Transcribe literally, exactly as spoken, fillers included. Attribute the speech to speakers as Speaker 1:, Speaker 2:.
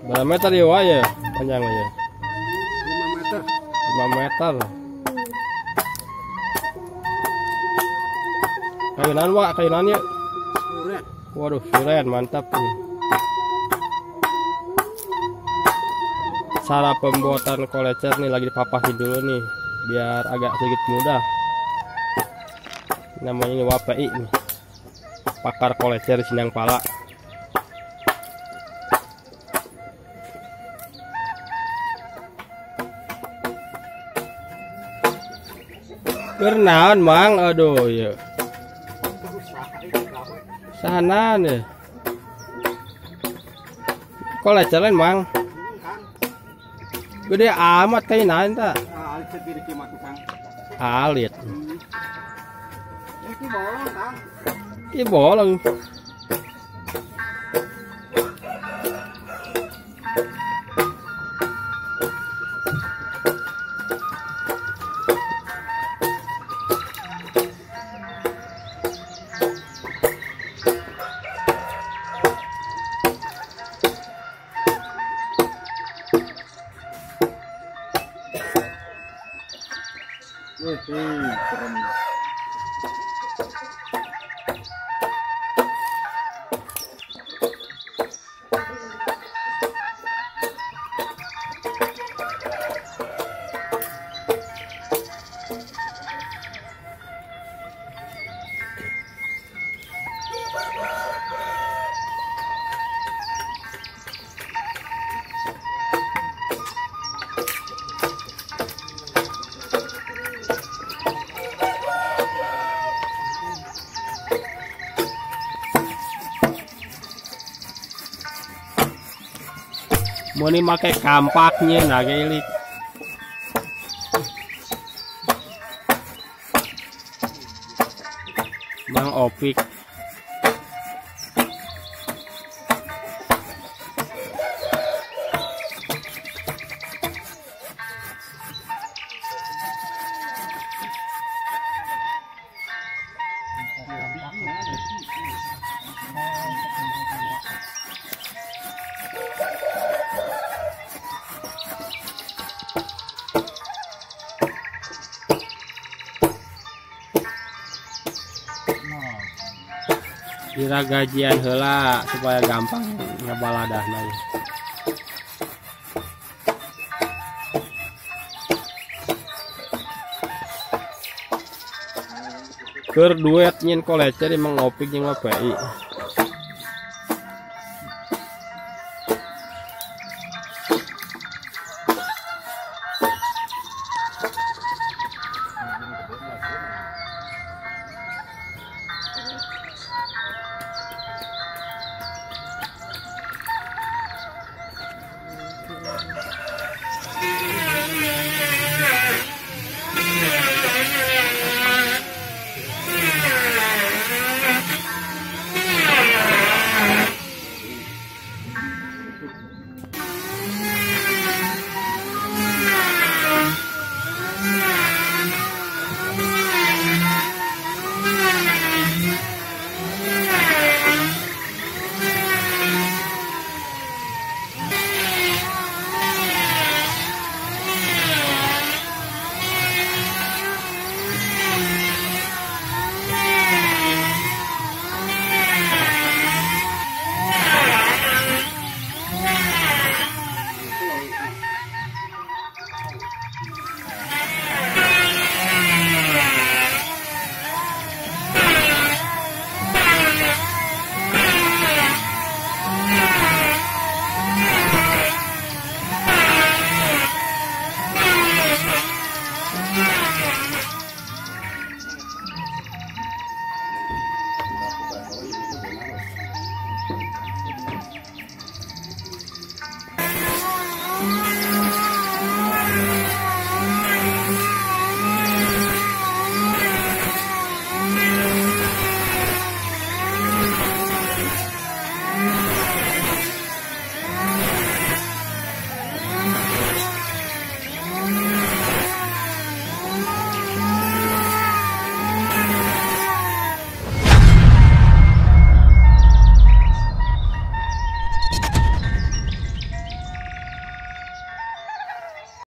Speaker 1: Berapa meter ya wah ya panjangnya ya?
Speaker 2: lima meter.
Speaker 1: lima meter. Kayunan wak, kayunan ya.
Speaker 2: Suret.
Speaker 1: Waduh, keren mantap nih. Cara pembuatan kolecer nih lagi dipapahin dulu nih biar agak sedikit mudah. Namanya ini W P I nih. Pakar kolecer Sindang Pala. Kernaon mang, aduh ya. Sana nih. Kolecer lain mang. Gede amat kayak nanti tak?
Speaker 2: Alit sendiri kimat tukang.
Speaker 1: Alit.
Speaker 2: Ini bolong kang.
Speaker 1: Ini bolong.
Speaker 2: Wih, keren.
Speaker 1: Mau nih pakai kampaknya nah gelik. Mang Opik. Kira gajian heula supaya gampang ngebaladahna. Keur duet nyin kolecer emang Opik jeung W P I.